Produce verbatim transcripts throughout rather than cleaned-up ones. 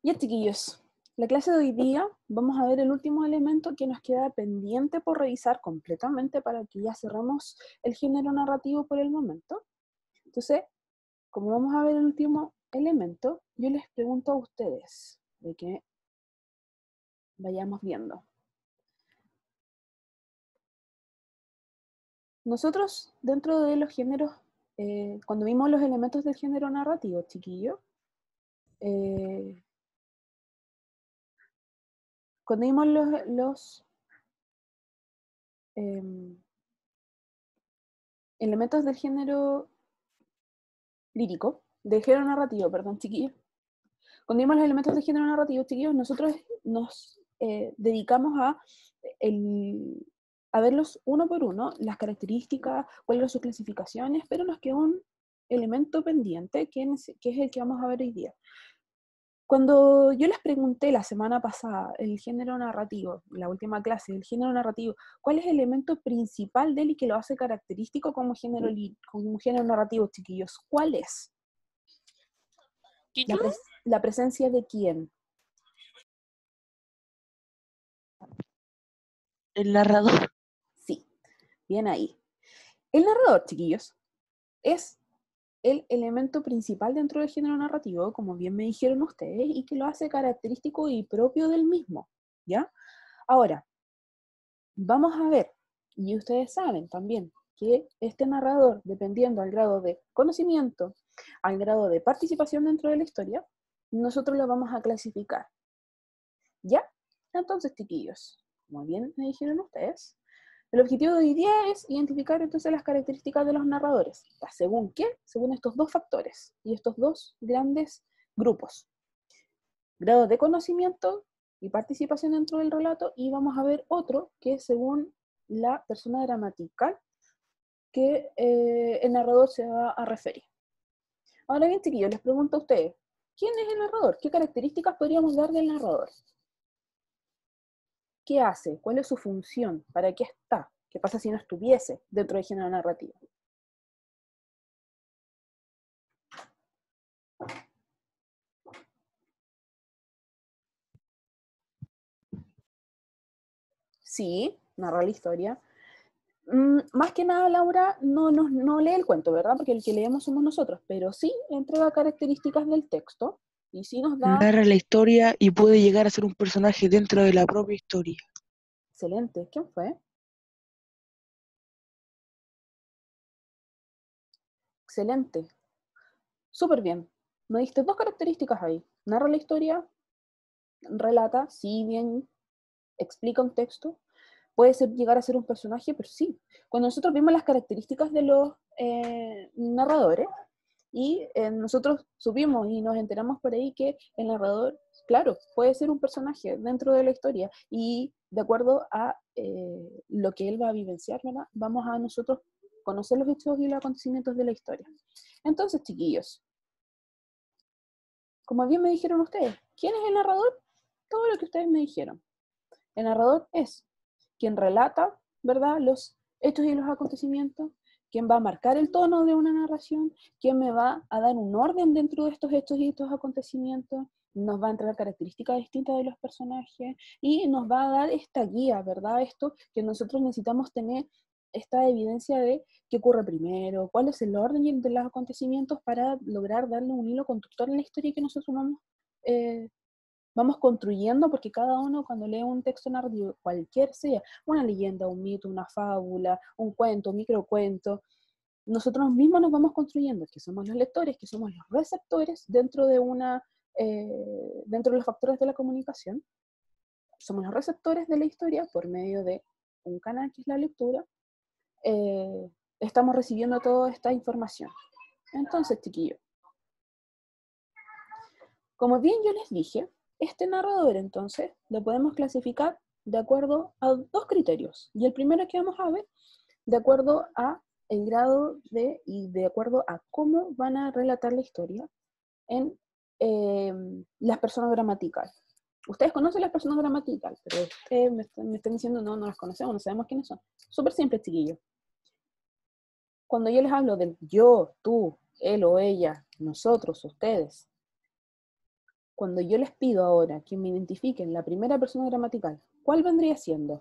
Ya, chiquillos, la clase de hoy día vamos a ver el último elemento que nos queda pendiente por revisar completamente para que ya cerremos el género narrativo por el momento. Entonces, como vamos a ver el último elemento, yo les pregunto a ustedes de que vayamos viendo. Nosotros, dentro de los géneros, eh, cuando vimos los elementos del género narrativo, chiquillo, eh, cuando vimos los, los eh, elementos del género lírico, del género narrativo, perdón, chiquillos, cuando vimos los elementos del género narrativo, chiquillos, nosotros nos eh, dedicamos a, el, a verlos uno por uno, las características, cuáles son sus clasificaciones, pero nos queda un elemento pendiente que es, que es el que vamos a ver hoy día. Cuando yo les pregunté la semana pasada el género narrativo, la última clase, el género narrativo, ¿cuál es el elemento principal de él y que lo hace característico como género, como género narrativo, chiquillos? ¿Cuál es? La, pres la presencia de quién. El narrador. Sí, bien ahí. El narrador, chiquillos, es el elemento principal dentro del género narrativo, como bien me dijeron ustedes, y que lo hace característico y propio del mismo, ¿ya? Ahora, vamos a ver, y ustedes saben también, que este narrador, dependiendo al grado de conocimiento, al grado de participación dentro de la historia, nosotros lo vamos a clasificar, ¿ya? Entonces, chiquillos, como bien me dijeron ustedes, el objetivo de hoy día es identificar entonces las características de los narradores. ¿Según qué? Según estos dos factores y estos dos grandes grupos. Grado de conocimiento y participación dentro del relato, y vamos a ver otro que es según la persona gramatical que eh, el narrador se va a referir. Ahora bien, chiquillos, les pregunto a ustedes, ¿quién es el narrador? ¿Qué características podríamos dar del narrador? ¿Qué hace? ¿Cuál es su función? ¿Para qué está? ¿Qué pasa si no estuviese dentro del género narrativo? Sí, narra la historia. Mm, más que nada, Laura no, no, no lee el cuento, ¿verdad? Porque el que leemos somos nosotros, pero sí entrega características del texto y sí nos da... Narra la historia y puede llegar a ser un personaje dentro de la propia historia. Excelente. ¿Quién fue? Excelente. Súper bien. Me diste dos características ahí. Narra la historia, relata, sí, bien, explica un texto. Puede ser, llegar a ser un personaje, pero sí. Cuando nosotros vimos las características de los eh, narradores, y eh, nosotros supimos y nos enteramos por ahí que el narrador, claro, puede ser un personaje dentro de la historia, y de acuerdo a eh, lo que él va a vivenciar, ¿verdad? Vamos a nosotros conocer los hechos y los acontecimientos de la historia. Entonces, chiquillos, como bien me dijeron ustedes, ¿quién es el narrador? Todo lo que ustedes me dijeron. El narrador es quien relata, ¿verdad?, los hechos y los acontecimientos, quien va a marcar el tono de una narración, quien me va a dar un orden dentro de estos hechos y estos acontecimientos, nos va a entregar características distintas de los personajes y nos va a dar esta guía, ¿verdad? Esto que nosotros necesitamos tener, esta evidencia de qué ocurre primero, cuál es el orden de los acontecimientos para lograr darle un hilo conductor en la historia que nosotros vamos eh, vamos construyendo, porque cada uno cuando lee un texto narrativo, cualquier sea, una leyenda, un mito, una fábula, un cuento, un microcuento, nosotros mismos nos vamos construyendo, que somos los lectores, que somos los receptores dentro de una, eh, dentro de los factores de la comunicación, somos los receptores de la historia por medio de un canal que es la lectura, eh, estamos recibiendo toda esta información. Entonces, chiquillos, como bien yo les dije, este narrador entonces lo podemos clasificar de acuerdo a dos criterios. Y el primero que vamos a ver, de acuerdo a el grado de, y de acuerdo a cómo van a relatar la historia en eh, las personas gramaticales. Ustedes conocen las personas gramaticales, pero ustedes me están, me están diciendo, no, no las conocemos, no sabemos quiénes son. Súper simple, chiquillos. Cuando yo les hablo del yo, tú, él o ella, nosotros, ustedes, cuando yo les pido ahora que me identifiquen la primera persona gramatical, ¿cuál vendría siendo?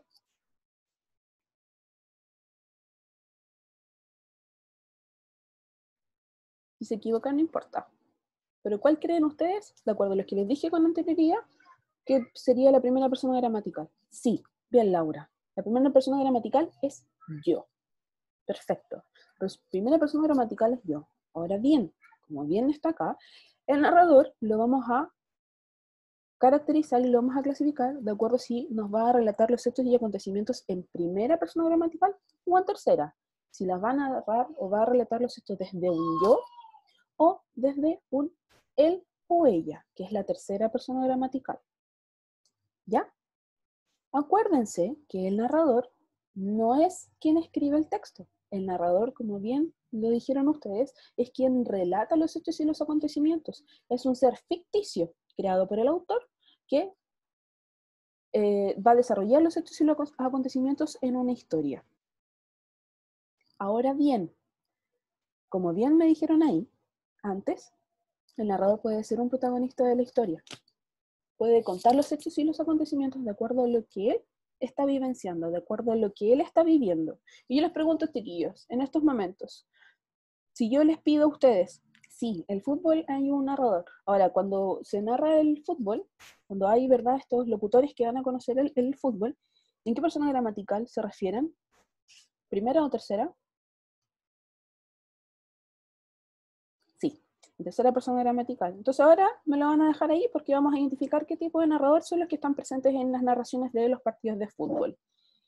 Si se equivocan, no importa. Pero ¿cuál creen ustedes, de acuerdo a lo que les dije con anterioridad, que sería la primera persona gramatical? Sí, bien, Laura. La primera persona gramatical es yo. Perfecto. Pues primera persona gramatical es yo. Ahora bien, como bien está acá, el narrador lo vamos a caracterizar y lo vamos a clasificar de acuerdo si nos va a relatar los hechos y acontecimientos en primera persona gramatical o en tercera. Si las va a narrar o va a relatar los hechos desde un yo o desde un él o ella, que es la tercera persona gramatical. ¿Ya? Acuérdense que el narrador no es quien escribe el texto. El narrador, como bien lo dijeron ustedes, es quien relata los hechos y los acontecimientos. Es un ser ficticio creado por el autor que eh, va a desarrollar los hechos y los acontecimientos en una historia. Ahora bien, como bien me dijeron ahí antes, el narrador puede ser un protagonista de la historia. Puede contar los hechos y los acontecimientos de acuerdo a lo que él está vivenciando, de acuerdo a lo que él está viviendo. Y yo les pregunto, chiquillos, en estos momentos, si yo les pido a ustedes, sí, el fútbol hay un narrador. Ahora, cuando se narra el fútbol, cuando hay, ¿verdad?, estos locutores que van a conocer el, el fútbol, ¿en qué persona gramatical se refieren? ¿Primera o tercera? Sí, en tercera persona gramatical. Entonces ahora me lo van a dejar ahí porque vamos a identificar qué tipo de narrador son los que están presentes en las narraciones de los partidos de fútbol.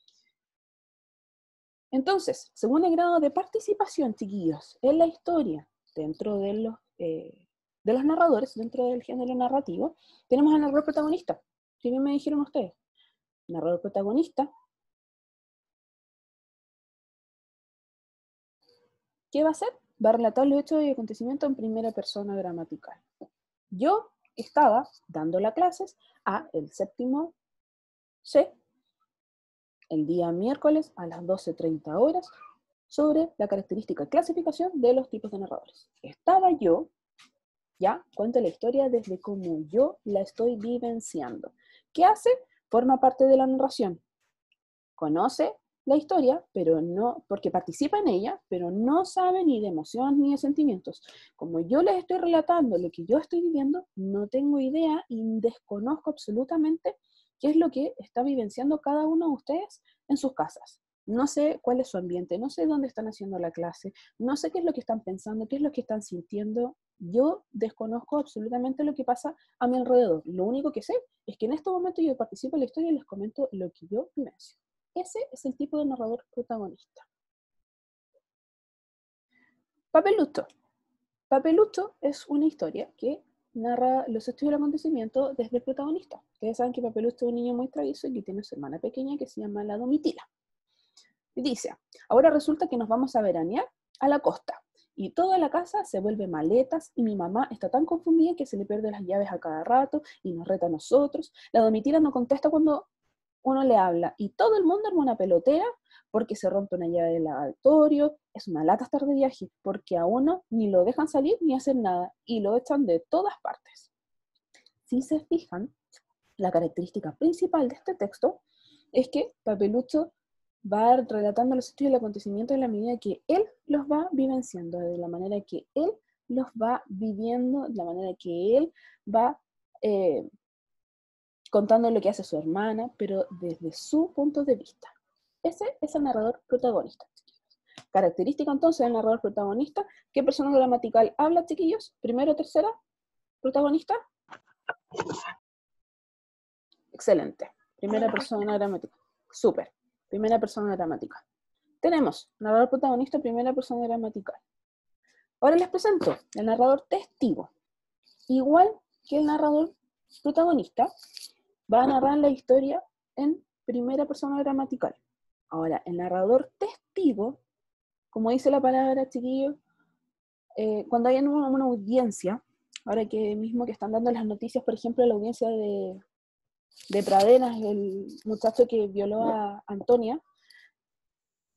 Entonces, según el grado de participación, chiquillos, en la historia, dentro de los, eh, de los narradores, dentro del género narrativo, tenemos al narrador protagonista. ¿Qué bien me dijeron ustedes? Narrador protagonista. ¿Qué va a hacer? Va a relatar los hechos y acontecimientos en primera persona gramatical. Yo estaba dando las clases a el séptimo C, el día miércoles a las doce treinta horas, sobre la característica y clasificación de los tipos de narradores. Estaba yo, ya, cuento la historia desde cómo yo la estoy vivenciando. ¿Qué hace? Forma parte de la narración. Conoce la historia, pero no, porque participa en ella, pero no sabe ni de emociones ni de sentimientos. Como yo les estoy relatando lo que yo estoy viviendo, no tengo idea y desconozco absolutamente qué es lo que está vivenciando cada uno de ustedes en sus casas. No sé cuál es su ambiente, no sé dónde están haciendo la clase, no sé qué es lo que están pensando, qué es lo que están sintiendo. Yo desconozco absolutamente lo que pasa a mi alrededor. Lo único que sé es que en este momento yo participo en la historia y les comento lo que yo vivencio. Ese es el tipo de narrador protagonista. Papelucho. Papelucho es una historia que narra los hechos y el acontecimiento desde el protagonista. Ustedes saben que Papelucho es un niño muy travieso y que tiene su hermana pequeña que se llama la Domitila. Y dice, ahora resulta que nos vamos a veranear a la costa. Y toda la casa se vuelve maletas y mi mamá está tan confundida que se le pierde las llaves a cada rato y nos reta a nosotros. La Domitila no contesta cuando uno le habla y todo el mundo arma una pelotera porque se rompe una llave del lavatorio, es una lata estar de viaje, porque a uno ni lo dejan salir ni hacer nada y lo echan de todas partes. Si se fijan, la característica principal de este texto es que Papelucho va relatando los hechos y el acontecimiento de la medida que él los va vivenciando, de la manera que él los va viviendo, de la manera que él va eh, contando lo que hace su hermana, pero desde su punto de vista. Ese es el narrador protagonista, chiquillos. Característica entonces del narrador protagonista. ¿Qué persona gramatical habla, chiquillos? ¿Primero o tercera? ¿Protagonista? Excelente. Primera persona gramatical. Súper. Primera persona gramatical. Tenemos narrador protagonista, primera persona gramatical. Ahora les presento el narrador testigo. Igual que el narrador protagonista, va a narrar la historia en primera persona gramatical. Ahora, el narrador testigo, como dice la palabra, chiquillo, eh, cuando hay una, una audiencia, ahora que mismo que están dando las noticias, por ejemplo, la audiencia de, de Pradenas, el muchacho que violó a Antonia,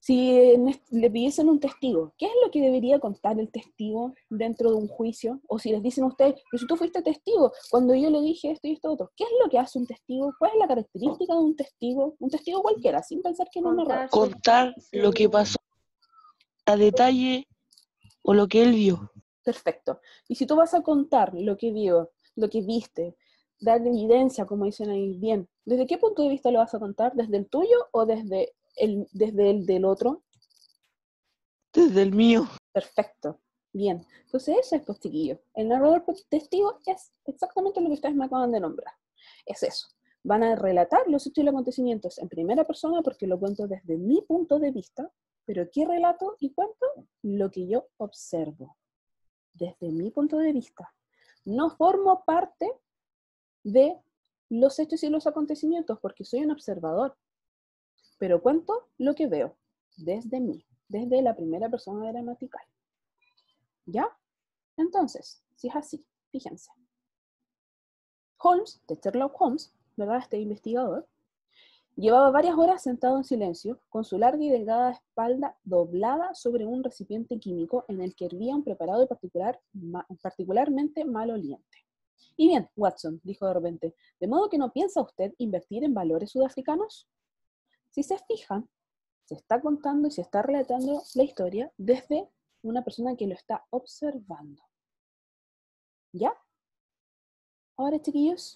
Si en est- le pidiesen un testigo, ¿qué es lo que debería contar el testigo dentro de un juicio? O si les dicen a ustedes, pero si tú fuiste testigo, cuando yo le dije esto y esto otro, ¿qué es lo que hace un testigo? ¿Cuál es la característica de un testigo? Un testigo cualquiera, sin pensar que no es un narrador. Contar su- Contar lo que su- pasó a detalle o lo que él vio. Perfecto. Y si tú vas a contar lo que vio, lo que viste, dar evidencia, como dicen ahí, bien, ¿desde qué punto de vista lo vas a contar? ¿Desde el tuyo o desde el, desde el del otro? Desde el mío. Perfecto. Bien. Entonces eso es, pues, chiquillos. El narrador testigo es exactamente lo que ustedes me acaban de nombrar. Es eso. Van a relatar los hechos y los acontecimientos en primera persona porque lo cuento desde mi punto de vista, pero ¿qué relato y cuento? Lo que yo observo. Desde mi punto de vista. No formo parte de los hechos y los acontecimientos porque soy un observador, pero cuento lo que veo desde mí, desde la primera persona gramatical. ¿Ya? Entonces, si es así, fíjense. Holmes, de Sherlock Holmes, ¿verdad? Este investigador, llevaba varias horas sentado en silencio, con su larga y delgada espalda doblada sobre un recipiente químico en el que hervía un preparado particular, ma, particularmente maloliente. Y bien, Watson, dijo de repente, ¿de modo que no piensa usted invertir en valores sudafricanos? Si se fijan, se está contando y se está relatando la historia desde una persona que lo está observando. ¿Ya? Ahora, chiquillos,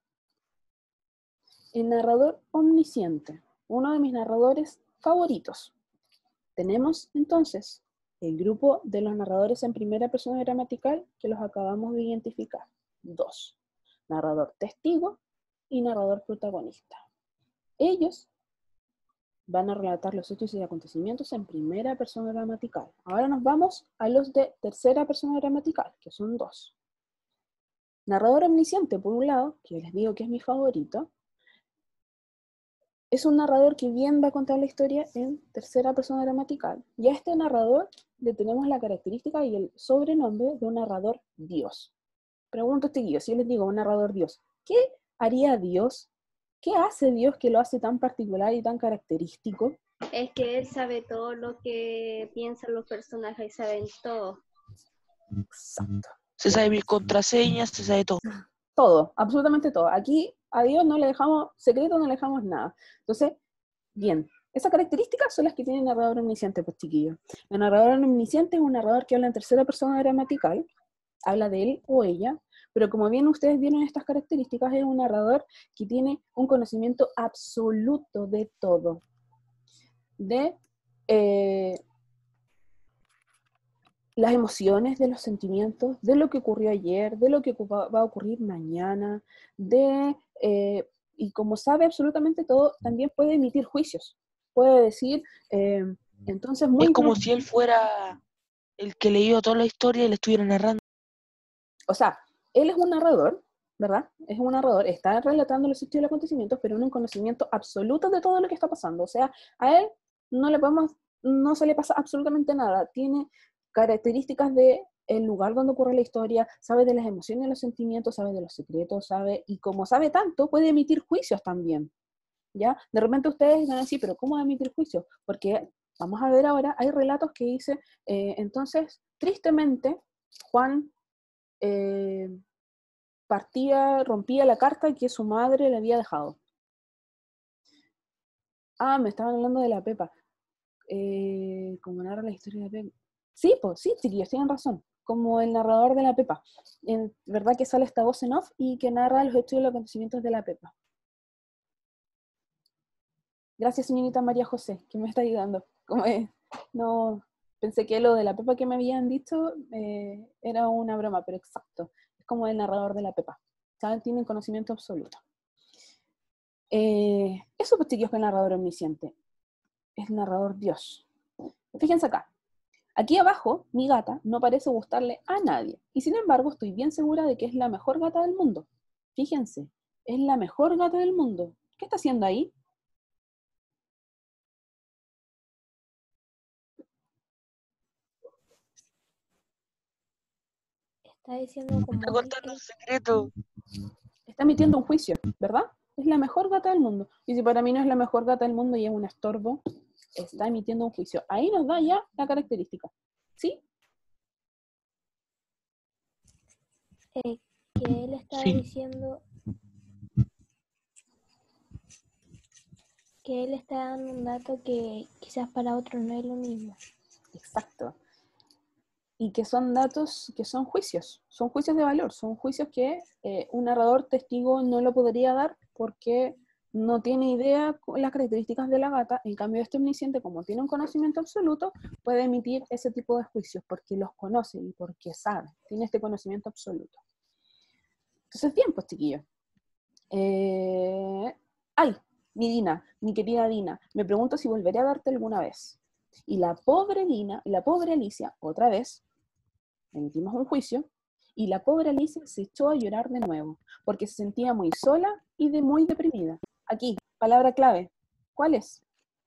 el narrador omnisciente, uno de mis narradores favoritos. Tenemos entonces el grupo de los narradores en primera persona gramatical que los acabamos de identificar. Dos. Narrador testigo y narrador protagonista. Ellos van a relatar los hechos y acontecimientos en primera persona gramatical. Ahora nos vamos a los de tercera persona gramatical, que son dos. Narrador omnisciente, por un lado, que les digo que es mi favorito, es un narrador que bien va a contar la historia en tercera persona gramatical. Y a este narrador le tenemos la característica y el sobrenombre de un narrador Dios. Pregunto, chiquillos, si yo les digo un narrador Dios, ¿qué haría Dios? ¿Qué hace Dios que lo hace tan particular y tan característico? Es que él sabe todo lo que piensan los personajes y saben todo. Exacto. Se sabe mis contraseñas, se sabe todo. Todo, absolutamente todo. Aquí a Dios no le dejamos secreto, no le dejamos nada. Entonces, bien, esas características son las que tiene el narrador omnisciente, pues, chiquillos. El narrador omnisciente es un narrador que habla en tercera persona gramatical, habla de él o ella, pero como bien ustedes vieron estas características, es un narrador que tiene un conocimiento absoluto de todo. De eh, las emociones, de los sentimientos, de lo que ocurrió ayer, de lo que va a ocurrir mañana, de, eh, y como sabe absolutamente todo, también puede emitir juicios. Puede decir, eh, entonces muy... Es como si él fuera el que leyó toda la historia y le estuviera narrando. O sea, él es un narrador, ¿verdad? Es un narrador, está relatando los hechos y los acontecimientos, pero en un conocimiento absoluto de todo lo que está pasando. O sea, a él no le podemos, no se le pasa absolutamente nada. Tiene características de el lugar donde ocurre la historia, sabe de las emociones y los sentimientos, sabe de los secretos, sabe, y como sabe tanto, puede emitir juicios también, ¿ya? De repente ustedes van a decir, pero ¿cómo emitir juicios? Porque vamos a ver ahora, hay relatos que dice, eh, entonces, tristemente, Juan eh, partía, rompía la carta que su madre le había dejado. Ah, me estaban hablando de la Pepa. Eh, como narra la historia de la Pepa. Sí, pues sí, chiquillos, tienen razón. Como el narrador de la Pepa. En verdad que sale esta voz en off y que narra los hechos y los acontecimientos de la Pepa. Gracias, señorita María José, que me está ayudando. Como es, no, pensé que lo de la Pepa que me habían dicho eh, era una broma, pero exacto. Es como el narrador de la Pepa. ¿Saben? Tienen conocimiento absoluto. Eh, eso, pues, chiquillos, que el narrador omnisciente. Es el narrador Dios. Fíjense acá. Aquí abajo, mi gata no parece gustarle a nadie. Y sin embargo, estoy bien segura de que es la mejor gata del mundo. Fíjense, es la mejor gata del mundo. ¿Qué está haciendo ahí? Está diciendo como... Está contando un secreto. Está emitiendo un juicio, ¿verdad? Es la mejor gata del mundo. Y si para mí no es la mejor gata del mundo y es un estorbo, está emitiendo un juicio. Ahí nos da ya la característica. ¿Sí? Eh, que él está Sí. diciendo que él está dando un dato que quizás para otros no es lo mismo. Exacto. Y que son datos, que son juicios, son juicios de valor, son juicios que eh, un narrador testigo no lo podría dar porque no tiene idea con las características de la gata. En cambio, este omnisciente, como tiene un conocimiento absoluto, puede emitir ese tipo de juicios porque los conoce y porque sabe, tiene este conocimiento absoluto. Entonces, bien, pues chiquillos. Eh... ¡Ay! Mi Dina, mi querida Dina, me pregunto si volveré a verte alguna vez. Y la pobre Dina, la pobre Alicia, otra vez, emitimos un juicio, y la pobre Alicia se echó a llorar de nuevo, porque se sentía muy sola y de muy deprimida. Aquí, palabra clave. ¿Cuál es?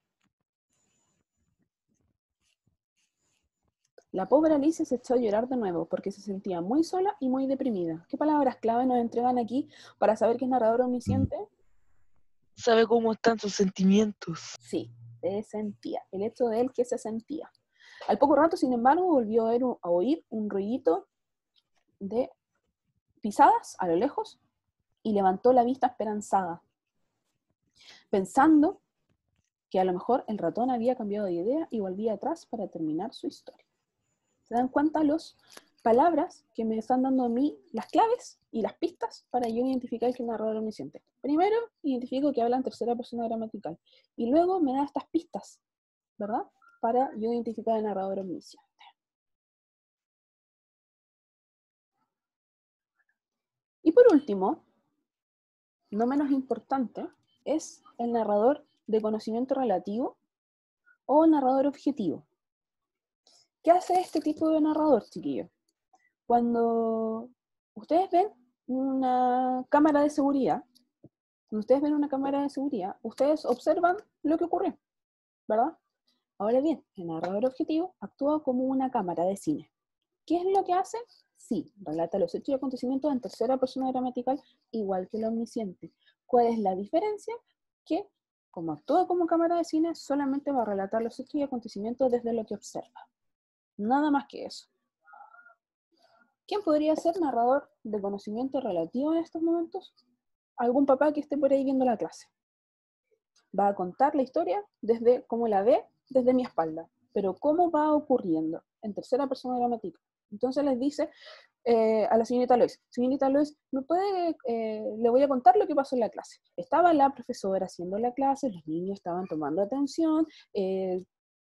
La pobre Alicia se echó a llorar de nuevo, porque se sentía muy sola y muy deprimida. ¿Qué palabras clave nos entregan aquí para saber que es narrador omnisciente? ¿Sabe cómo están sus sentimientos? Sí, se sentía. El hecho de él que se sentía. Al poco rato, sin embargo, volvió a, ver, a oír un ruidito de pisadas a lo lejos y levantó la vista esperanzada, pensando que a lo mejor el ratón había cambiado de idea y volvía atrás para terminar su historia. ¿Se dan cuenta las palabras que me están dando a mí las claves y las pistas para yo identificar que el narrador omnisciente? Primero, identifico que habla en tercera persona gramatical y luego me da estas pistas, ¿verdad? Para yo identificar el narrador omnisciente. Y por último, no menos importante, es el narrador de conocimiento relativo o el narrador objetivo. ¿Qué hace este tipo de narrador, chiquillos? Cuando ustedes ven una cámara de seguridad, cuando ustedes ven una cámara de seguridad, ustedes observan lo que ocurrió, ¿verdad? Ahora bien, el narrador objetivo actúa como una cámara de cine. ¿Qué es lo que hace? Sí, relata los hechos y acontecimientos en tercera persona gramatical, igual que el omnisciente. ¿Cuál es la diferencia? Que, como actúa como cámara de cine, solamente va a relatar los hechos y acontecimientos desde lo que observa. Nada más que eso. ¿Quién podría ser narrador de conocimiento relativo en estos momentos? Algún papá que esté por ahí viendo la clase. Va a contar la historia desde cómo la ve, desde mi espalda, pero cómo va ocurriendo en tercera persona gramatical. Entonces les dice eh, a la señorita Lois, señorita Lois, ¿me puede, eh, le voy a contar lo que pasó en la clase? Estaba la profesora haciendo la clase, los niños estaban tomando atención, eh,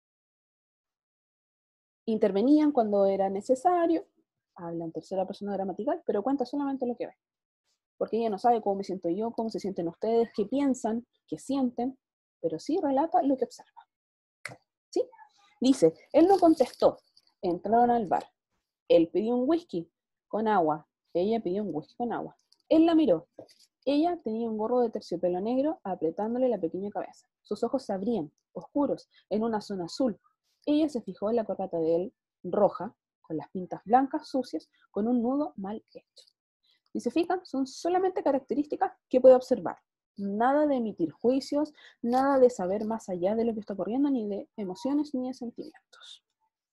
intervenían cuando era necesario, habla en tercera persona gramatical, pero cuenta solamente lo que ve. Porque ella no sabe cómo me siento yo, cómo se sienten ustedes, qué piensan, qué sienten, pero sí relata lo que observa. ¿Sí? Dice, él no contestó, entraron al bar. Él pidió un whisky con agua, ella pidió un whisky con agua. Él la miró. Ella tenía un gorro de terciopelo negro apretándole la pequeña cabeza. Sus ojos se abrían, oscuros, en una zona azul. Ella se fijó en la corbata de él, roja, con las pintas blancas sucias, con un nudo mal hecho. Si se fijan, son solamente características que puede observar. Nada de emitir juicios, nada de saber más allá de lo que está ocurriendo, ni de emociones ni de sentimientos.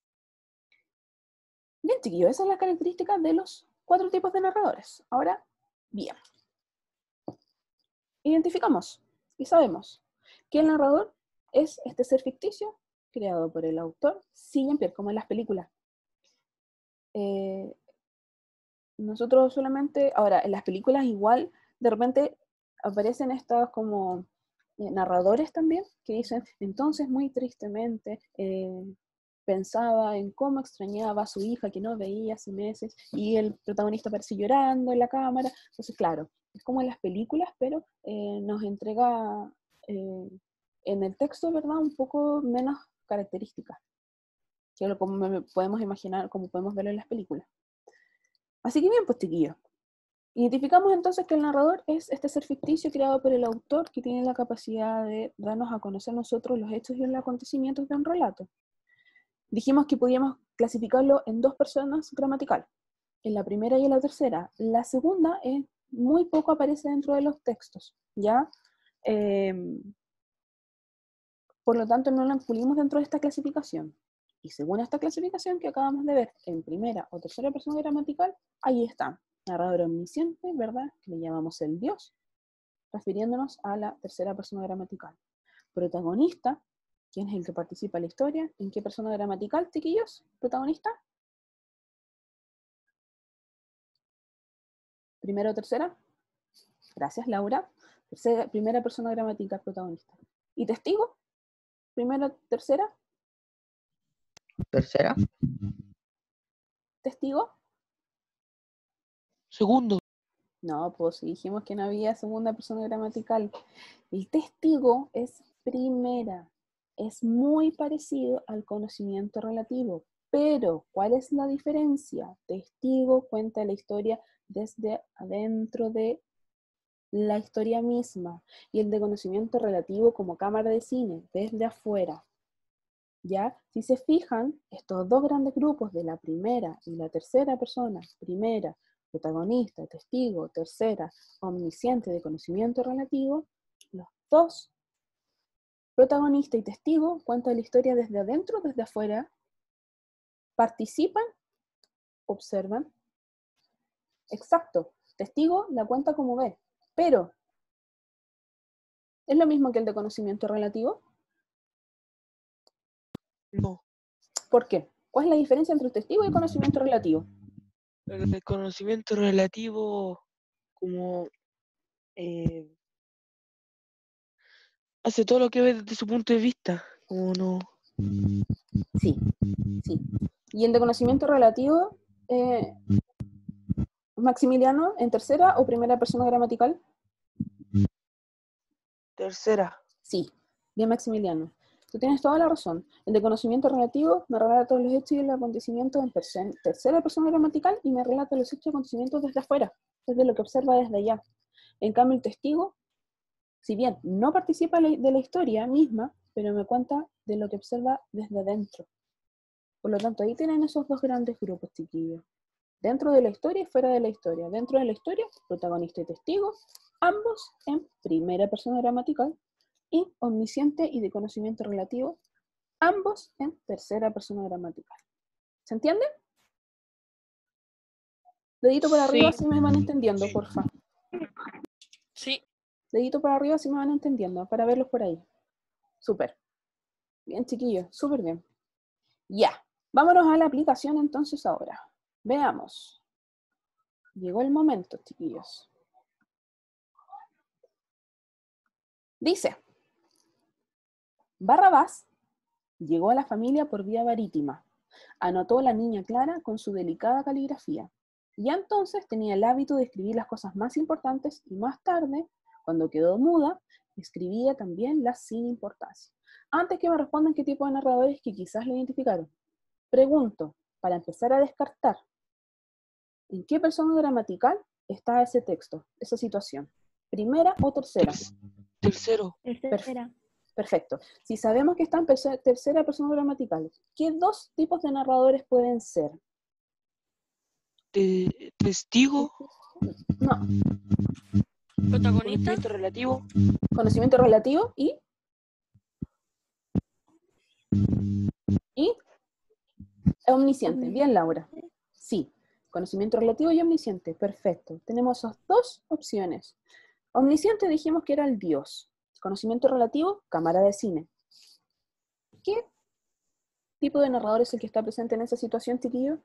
Bien, chiquillos, esa es la característica de los cuatro tipos de narradores. Ahora, bien. Identificamos y sabemos que el narrador es este ser ficticio creado por el autor, Jean-Pierre, como en las películas. Eh, nosotros solamente, ahora, en las películas igual, de repente aparecen estos como eh, narradores también, que dicen, entonces muy tristemente eh, pensaba en cómo extrañaba a su hija que no veía hace meses, y el protagonista aparece llorando en la cámara. Entonces, claro, es como en las películas, pero eh, nos entrega eh, en el texto, ¿verdad?, un poco menos características, que lo como podemos imaginar, como podemos verlo en las películas. Así que bien, pues chiquillos, identificamos entonces que el narrador es este ser ficticio creado por el autor que tiene la capacidad de darnos a conocer nosotros los hechos y los acontecimientos de un relato. Dijimos que podíamos clasificarlo en dos personas gramaticales, en la primera y en la tercera. La segunda es, muy poco aparece dentro de los textos, ¿ya? Eh, Por lo tanto, no lo incluimos dentro de esta clasificación. Y según esta clasificación que acabamos de ver en primera o tercera persona gramatical, ahí está, narrador omnisciente, ¿verdad? Que le llamamos el Dios, refiriéndonos a la tercera persona gramatical. Protagonista, ¿quién es el que participa en la historia? ¿En qué persona gramatical, chiquillos? ¿Protagonista? ¿Primera o tercera? Gracias, Laura. Tercera, primera persona gramatical, protagonista. ¿Y testigo? ¿Primera, tercera? Tercera. ¿Testigo? Segundo. No, pues si dijimos que no había segunda persona gramatical. El testigo es primera. Es muy parecido al conocimiento relativo. Pero, ¿cuál es la diferencia? Testigo cuenta la historia desde adentro de la historia misma. Y el de conocimiento relativo como cámara de cine, desde afuera. ¿Ya? Si se fijan, estos dos grandes grupos de la primera y la tercera persona, primera, protagonista, testigo, tercera, omnisciente de conocimiento relativo, los dos, protagonista y testigo, cuentan la historia desde adentro, desde afuera, participan, observan. Exacto, testigo la cuenta como ve, pero ¿es lo mismo que el de conocimiento relativo? No. ¿Por qué? ¿Cuál es la diferencia entre testigo y conocimiento relativo? El conocimiento relativo, como eh, hace todo lo que ve desde su punto de vista, como no. Sí, sí. Y el de conocimiento relativo, eh, Maximiliano, ¿en tercera o primera persona gramatical? Tercera. Sí, bien Maximiliano. Tú tienes toda la razón. El de conocimiento relativo me relata todos los hechos y los acontecimientos en perse- tercera persona gramatical y me relata los hechos y acontecimientos desde afuera, desde lo que observa desde allá. En cambio, el testigo, si bien no participa de la historia misma, pero me cuenta de lo que observa desde adentro. Por lo tanto, ahí tienen esos dos grandes grupos, chiquillos. Dentro de la historia y fuera de la historia. Dentro de la historia, protagonista y testigo, ambos en primera persona gramatical, y omnisciente y de conocimiento relativo, ambos en tercera persona gramatical. ¿Se entiende? Dedito para arriba Sí. si me van entendiendo, porfa. Sí. Dedito para arriba si me van entendiendo, para verlos por ahí. Súper. Bien, chiquillos, súper bien. Ya, vámonos a la aplicación entonces ahora. Veamos. Llegó el momento, chiquillos. Dice, Barrabás llegó a la familia por vía marítima. Anotó la niña Clara con su delicada caligrafía. Ya entonces tenía el hábito de escribir las cosas más importantes y más tarde, cuando quedó muda, escribía también las sin importancia. Antes que me respondan qué tipo de narradores que quizás lo identificaron, pregunto, para empezar a descartar, ¿en qué persona gramatical está ese texto, esa situación? ¿Primera o tercera? Tercero. Tercera. Perfecto. Si sabemos que está en tercera persona gramatical, ¿qué dos tipos de narradores pueden ser? Te- testigo. No, Protagonista. Conocimiento relativo. conocimiento relativo y... y omnisciente. Bien, Laura. Sí, conocimiento relativo y omnisciente. Perfecto. Tenemos esas dos opciones. Omnisciente dijimos que era el Dios. Conocimiento relativo, cámara de cine. ¿Qué tipo de narrador es el que está presente en esa situación, chiquillo?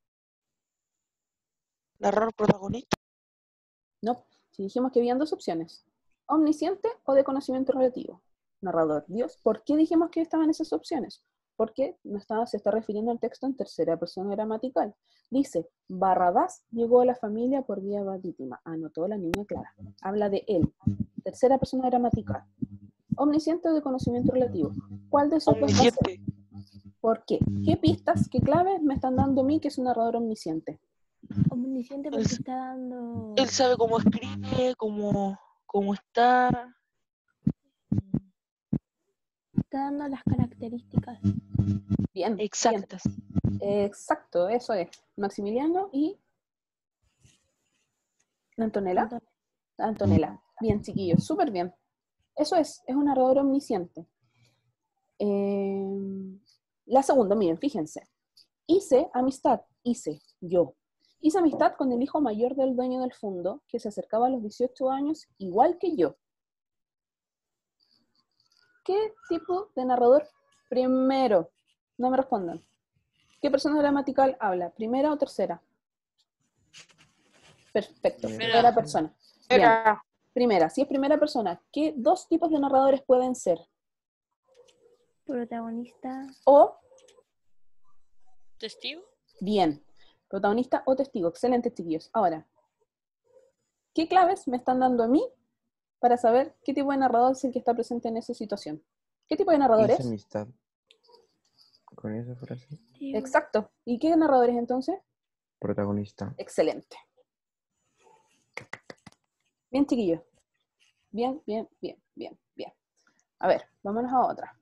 Narrador protagonista. No, si dijimos que habían dos opciones, omnisciente o de conocimiento relativo. Narrador, Dios. ¿Por qué dijimos que estaban esas opciones? Porque no estaba, se está refiriendo al texto en tercera persona gramatical. Dice, Barrabás llegó a la familia por vía marítima. Anotó la niña Clara. Habla de él. Tercera persona gramatical. Omnisciente o de conocimiento relativo. ¿Cuál de esos dos va a ser? Omnisciente. ¿Por qué? ¿Qué pistas, qué claves me están dando a mí que es un narrador omnisciente? Omnisciente porque está dando. Él sabe cómo escribe, cómo, cómo está. Está dando las características. Bien, Exactas. bien. Exacto, eso es. Maximiliano y Antonella. Antonella. Antonella. Bien, chiquillos, súper bien. Eso es, es un narrador omnisciente. Eh, la segunda, miren, fíjense. Hice amistad, hice yo. Hice amistad con el hijo mayor del dueño del fondo, que se acercaba a los dieciocho años, igual que yo. ¿Qué tipo de narrador? Primero, no me respondan. ¿Qué persona gramatical habla? ¿Primera o tercera? Perfecto, Primera. primera persona. Bien, Era primera. Si es primera persona, ¿qué dos tipos de narradores pueden ser? Protagonista. O, ¿Testigo? bien, protagonista o testigo. Excelentes, chiquillos. Ahora, ¿qué claves me están dando a mí para saber qué tipo de narrador es el que está presente en esa situación? ¿Qué tipo de narrador Hice es? amistad con esa frase. Exacto. ¿Y qué narrador es entonces? Protagonista. Excelente. Bien, chiquillos. Bien, bien, bien, bien, bien. A ver, vámonos a otra.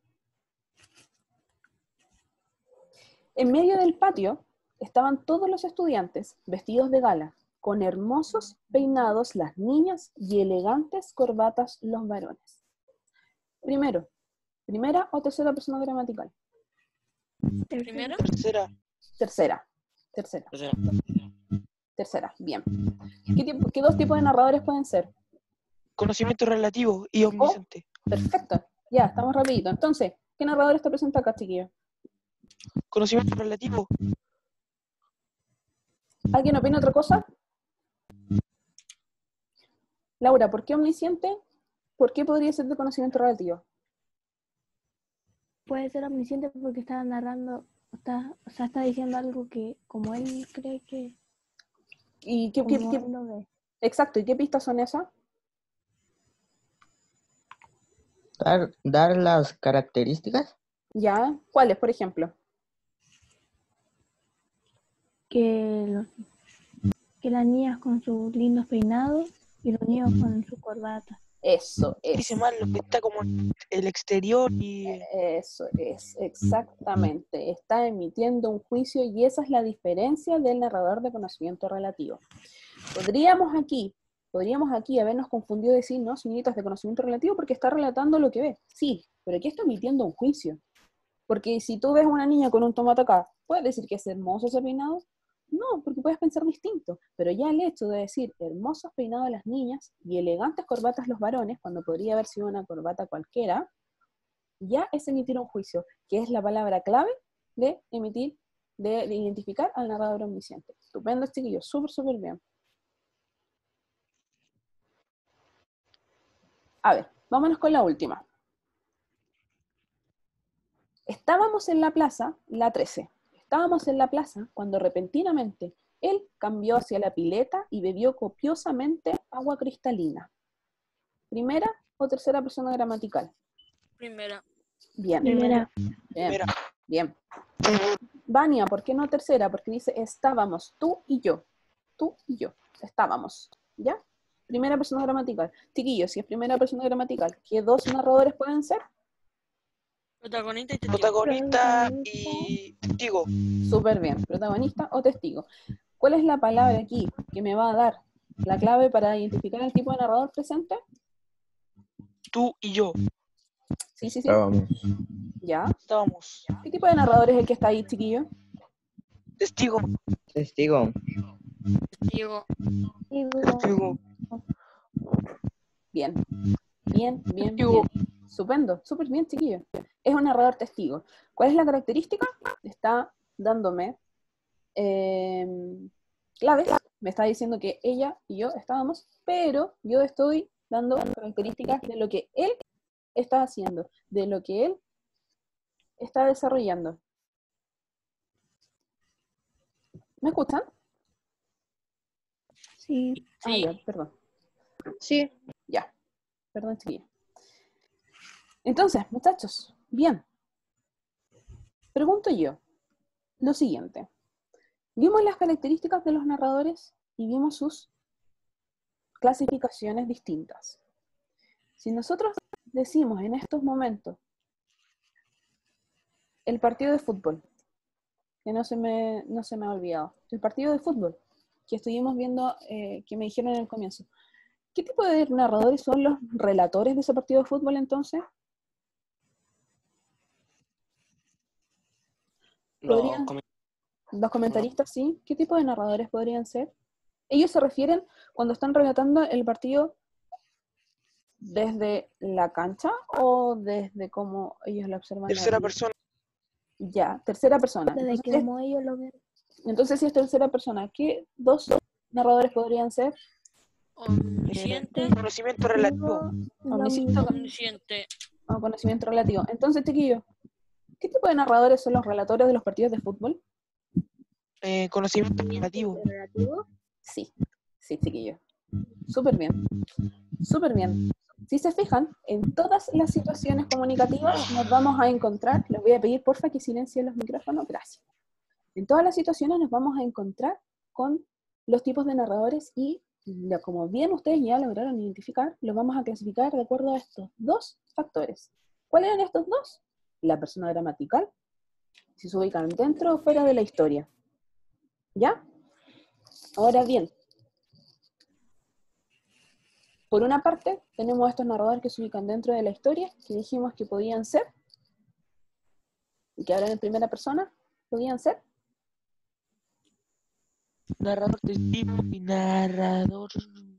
En medio del patio estaban todos los estudiantes vestidos de gala, con hermosos peinados las niñas y elegantes corbatas los varones. Primero, primera o tercera persona gramatical. ¿Primero? tercera. Tercera, tercera, Tercera. tercera. Bien. ¿Qué, tipo- qué dos tipos de narradores pueden ser? Conocimiento relativo y omnisciente. Perfecto. Ya, estamos rapidito. Entonces, ¿qué narrador está presente acá, chiquillos? Conocimiento relativo. ¿Alguien opina otra cosa? Laura, ¿por qué omnisciente? ¿Por qué podría ser de conocimiento relativo? Puede ser omnisciente porque está narrando, está, o sea, está diciendo algo que como él cree que, ¿Y qué, qué- como qué- él lo ve. exacto, ¿y qué pistas son esas? Dar, dar las características. ¿Ya? ¿Cuáles, por ejemplo? Que, los, que las niñas con sus lindos peinados y los niños con su corbata. Eso es. Dice mal lo que está como en el exterior y Eso es, exactamente. Está emitiendo un juicio y esa es la diferencia del narrador de conocimiento relativo. Podríamos aquí, podríamos aquí habernos confundido y decir, no, señoritas, de conocimiento relativo porque está relatando lo que ve. Sí, pero aquí está emitiendo un juicio. Porque si tú ves a una niña con un tomate acá, ¿puedes decir que es hermoso ese peinado? No, porque puedes pensar distinto. Pero ya el hecho de decir hermosos peinados las niñas y elegantes corbatas los varones, cuando podría haber sido una corbata cualquiera, ya es emitir un juicio, que es la palabra clave de emitir, de, de identificar al narrador omnisciente. Estupendo, chiquillos, súper, súper bien. A ver, vámonos con la última. Estábamos en la plaza, la trece, estábamos en la plaza cuando repentinamente él cambió hacia la pileta y bebió copiosamente agua cristalina. ¿Primera o tercera persona gramatical? Primera. Bien. Primera. Bien, Primera. bien. Vania, ¿por qué no tercera? Porque dice estábamos, tú y yo. Tú y yo. Estábamos. ¿Ya? Primera persona gramatical. Chiquillos, si es primera persona gramatical, ¿qué dos narradores pueden ser? Protagonista y testigo. protagonista y testigo. Súper bien. Protagonista o testigo. ¿Cuál es la palabra aquí que me va a dar la clave para identificar el tipo de narrador presente? Tú y yo. Sí, sí, sí. Estábamos. ¿Ya? Estábamos. ¿Qué tipo de narrador es el que está ahí, chiquillo? Testigo. Testigo. Testigo. Testigo. Bien. Bien, bien, Testigo. bien. Estupendo. Súper bien, chiquillo. Es un narrador testigo. ¿Cuál es la característica? Está dándome eh, claves. Me está diciendo que ella y yo estábamos, pero yo estoy dando características de lo que él está haciendo, de lo que él está desarrollando. ¿Me escuchan? Sí. Ah, Sí. ya, perdón. Sí. Ya, perdón, chiquilla. Entonces, muchachos, bien. Pregunto yo lo siguiente. Vimos las características de los narradores y vimos sus clasificaciones distintas. Si nosotros decimos en estos momentos el partido de fútbol, que no se me, no se me ha olvidado, el partido de fútbol que estuvimos viendo, eh, que me dijeron en el comienzo, ¿qué tipo de narradores son los relatores de ese partido de fútbol entonces? Los podrían, comen- los comentaristas, sí. ¿Qué tipo de narradores podrían ser? Ellos se refieren cuando están relatando el partido desde la cancha o desde cómo ellos lo observan. tercera ahí. persona. Ya, tercera persona. Desde Entonces, que si es- como ellos lo ven. entonces, si es tercera persona, ¿qué dos narradores podrían ser? Omnisciente. Conocimiento relativo. Omnisciente o Omnisciente. o conocimiento relativo. Entonces, chiquillos, ¿qué tipo de narradores son los relatores de los partidos de fútbol? Eh, conocimiento relativo. relativo. Sí, sí, chiquillos. Súper bien. Súper bien. Si se fijan, en todas las situaciones comunicativas nos vamos a encontrar, les voy a pedir porfa que silencien los micrófonos, gracias. En todas las situaciones nos vamos a encontrar con los tipos de narradores y, lo- como bien ustedes ya lograron identificar, los vamos a clasificar de acuerdo a estos dos factores. ¿Cuáles eran estos dos? La persona gramatical, si se ubican dentro o fuera de la historia. ¿Ya? Ahora bien, por una parte, tenemos estos narradores que se ubican dentro de la historia, que dijimos que podían ser, y que hablan en primera persona, podían ser, Narrador testigo y narrador.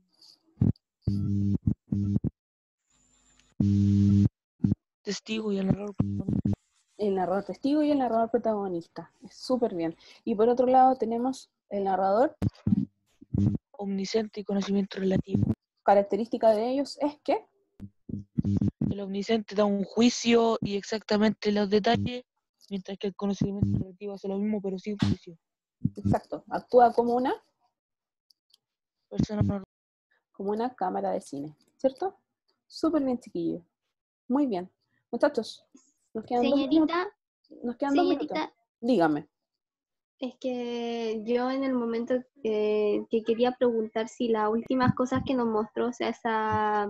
Testigo y el narrador. el narrador testigo y el narrador protagonista. Es súper bien. Y por otro lado tenemos el narrador, Omnisciente y conocimiento relativo. característica de ellos es que, El omnisciente da un juicio y exactamente los detalles, mientras que el conocimiento relativo hace lo mismo pero sin juicio. exacto, actúa como una, Persona normal. como una cámara de cine, ¿cierto? Súper bien, chiquillos. Muy bien. Muchachos, nos quedan dos minutos. Señorita, Nos quedan dos minutos. señorita, Dígame. es que yo en el momento que, que quería preguntar si las últimas cosas que nos mostró, o sea, esa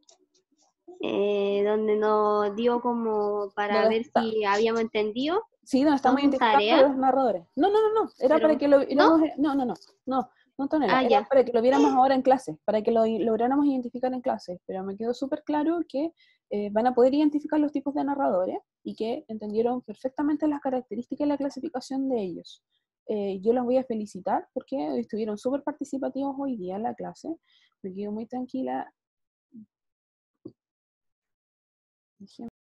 eh, donde nos dio como para ¿Dónde ver está? si habíamos entendido. Sí, nos estamos ¿Son identificando tareas? los narradores. No, no, no, no. Era Pero- para que lo viéramos. No, no, no. No, no, Antonella. Ah, Era ya. para que lo viéramos ahora en clase, para que lo i- lográramos identificar en clase. Pero me quedó súper claro que eh, van a poder identificar los tipos de narradores y que entendieron perfectamente las características y la clasificación de ellos. Eh, yo los voy a felicitar porque estuvieron súper participativos hoy día en la clase. Me quedo muy tranquila. Dije-